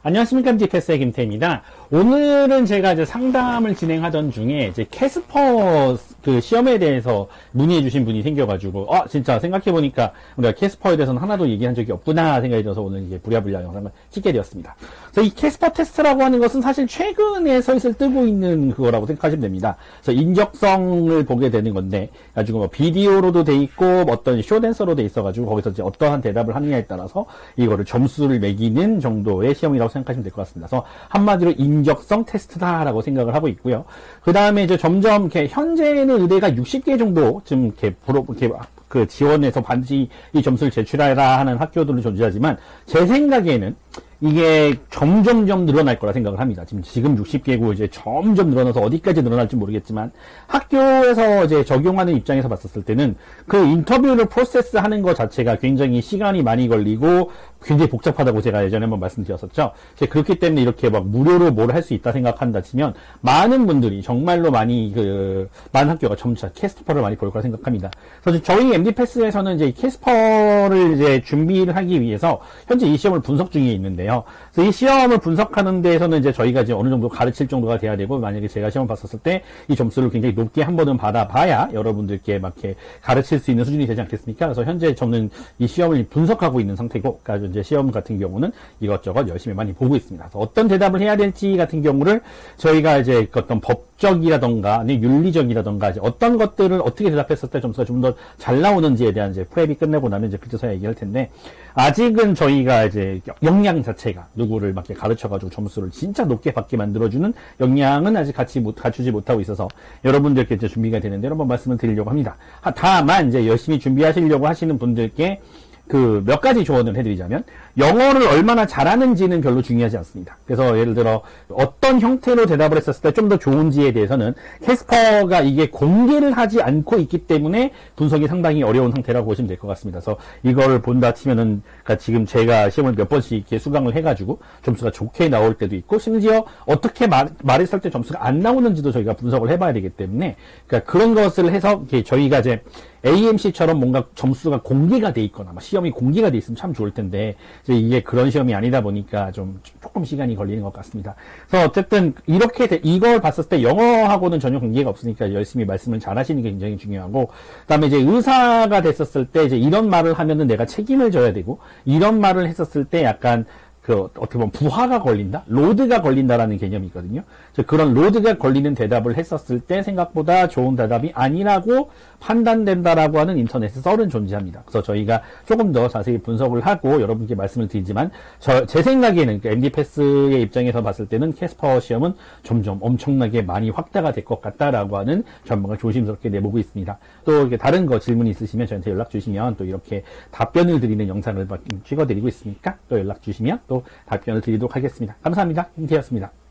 안녕하십니까. MD패스의 김태입니다. 오늘은 제가 이제 상담을 진행하던 중에 이제 캐스퍼 그 시험에 대해서 문의해주신 분이 생겨가지고, 진짜 생각해보니까 우리가 캐스퍼에 대해서는 하나도 얘기한 적이 없구나 생각이 들어서 오늘 이제 부랴부랴 영상을 찍게 되었습니다. 그래서 이 캐스퍼 테스트라고 하는 것은 사실 최근에 슬슬 뜨고 있는 그거라고 생각하시면 됩니다. 그래서 인적성을 보게 되는 건데, 가지고 뭐 비디오로도 돼 있고, 어떤 쇼댄서로 돼 있어가지고, 거기서 이제 어떠한 대답을 하느냐에 따라서 이거를 점수를 매기는 정도의 시험이라고 생각하시면 될 것 같습니다. 그래서 한마디로 인적성 테스트다라고 생각을 하고 있고요. 그 다음에 이제 점점 이렇게 현재는 의대가 60개 정도 이렇게 그 지원해서 반드시 이 점수를 제출하라 하는 학교들도 존재하지만 제 생각에는 이게 점점점 늘어날 거라 생각을 합니다. 지금 60개고 이제 점점 늘어나서 어디까지 늘어날지 모르겠지만 학교에서 이제 적용하는 입장에서 봤었을 때는 그 인터뷰를 프로세스 하는 것 자체가 굉장히 시간이 많이 걸리고 굉장히 복잡하다고 제가 예전에 한번 말씀드렸었죠. 그렇기 때문에 이렇게 막 무료로 뭘 할 수 있다 생각한다 치면 많은 분들이 정말로 많은 학교가 점차 캐스퍼를 많이 볼 거라 생각합니다. 그래서 저희 MD패스에서는 이제 캐스퍼를 이제 준비를 하기 위해서 현재 이 시험을 분석 중에 있는데요. 그래서 이 시험을 분석하는 데에서는 이제 저희가 이제 어느 정도 가르칠 정도가 돼야 되고, 만약에 제가 시험을 봤었을 때 이 점수를 굉장히 높게 한 번은 받아봐야 여러분들께 막 이렇게 가르칠 수 있는 수준이 되지 않겠습니까? 그래서 현재 저는 이 시험을 분석하고 있는 상태고, 그러니까 이제 시험 같은 경우는 이것저것 열심히 많이 보고 있습니다. 그래서 어떤 대답을 해야 될지 같은 경우를 저희가 이제 어떤 법적이라던가 아니면 윤리적이라던가 이제 어떤 것들을 어떻게 대답했을 때 점수가 좀 더 잘 나오는지에 대한 이제 프랩이 끝내고 나면 이제 그때서야 얘기할 텐데, 아직은 저희가 이제 역량 자체가 누구를 막 가르쳐가지고 점수를 진짜 높게 받게 만들어주는 역량은 아직 갖추지 못하고 있어서 여러분들께 이제 준비가 되는데 한번 말씀을 드리려고 합니다. 다만 이제 열심히 준비하시려고 하시는 분들께 몇 가지 조언을 해드리자면, 영어를 얼마나 잘하는지는 별로 중요하지 않습니다. 그래서 예를 들어 어떤 형태로 대답을 했었을 때 좀 더 좋은지에 대해서는 캐스퍼가 이게 공개를 하지 않고 있기 때문에 분석이 상당히 어려운 상태라고 보시면 될 것 같습니다. 그래서 이걸 본다 치면은, 그러니까 지금 제가 시험을 몇 번씩 이렇게 수강을 해가지고 점수가 좋게 나올 때도 있고, 심지어 어떻게 말했을 때 점수가 안 나오는지도 저희가 분석을 해봐야 되기 때문에, 그러니까 그런 것을 해서 저희가 이제 AMC처럼 뭔가 점수가 공개가 돼 있거나 시험이 공개가 돼 있으면 참 좋을 텐데, 이게 그런 시험이 아니다 보니까 조금 시간이 걸리는 것 같습니다. 그래서 어쨌든 이걸 봤을 때 영어하고는 전혀 관계가 없으니까 열심히 말씀을 잘 하시는 게 굉장히 중요하고, 그다음에 이제 의사가 됐었을 때 이제 이런 말을 하면은 내가 책임을 져야 되고, 이런 말을 했었을 때 약간 어떻게 보면 부하가 걸린다? 로드가 걸린다라는 개념이 있거든요. 그런 로드가 걸리는 대답을 했었을 때 생각보다 좋은 대답이 아니라고 판단된다라고 하는 인터넷 썰은 존재합니다. 그래서 저희가 조금 더 자세히 분석을 하고 여러분께 말씀을 드리지만, 제 생각에는 MD패스의 입장에서 봤을 때는 캐스퍼 시험은 점점 엄청나게 많이 확대가 될 것 같다라고 하는 전망을 조심스럽게 내보고 있습니다. 또 이렇게 다른 질문 있으시면 저한테 연락 주시면 또 이렇게 답변을 드리는 영상을 찍어드리고 있으니까 또 연락 주시면 또 답변을 드리도록 하겠습니다. 감사합니다. 김태였습니다.